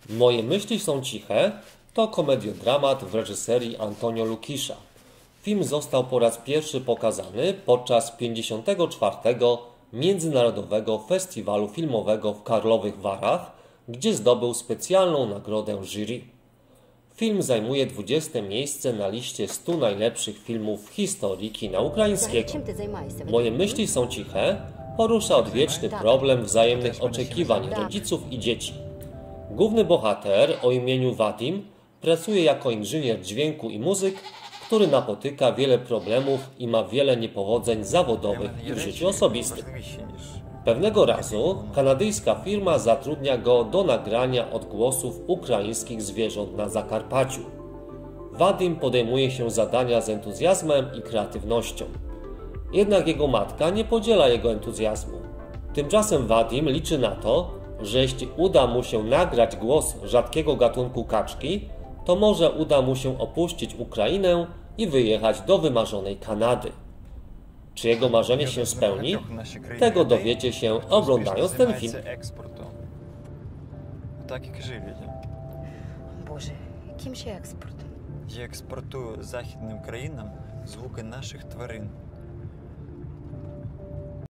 Moje myśli są ciche to komediodramat w reżyserii Antonio Luquisza. Film został po raz pierwszy pokazany podczas 54. Międzynarodowego Festiwalu Filmowego w Karlowych Warach, gdzie zdobył specjalną nagrodę jury. Film zajmuje 20. miejsce na liście 100 najlepszych filmów w historii kina ukraińskiego. Moje myśli są ciche porusza odwieczny problem wzajemnych oczekiwań rodziców i dzieci. Główny bohater o imieniu Wadim pracuje jako inżynier dźwięku i muzyk, który napotyka wiele problemów i ma wiele niepowodzeń zawodowych i w życiu osobistym. Pewnego razu kanadyjska firma zatrudnia go do nagrania odgłosów ukraińskich zwierząt na Zakarpaciu. Wadim podejmuje się zadania z entuzjazmem i kreatywnością. Jednak jego matka nie podziela jego entuzjazmu. Tymczasem Wadim liczy na to, że jeśli uda mu się nagrać głos rzadkiego gatunku kaczki, to może uda mu się opuścić Ukrainę i wyjechać do wymarzonej Kanady. Czy jego marzenie się spełni? Tego dowiecie się oglądając ten film. Так і кажи людям. Боже, яким ще експортом? Я експортую західним країнам звуки наших тварин.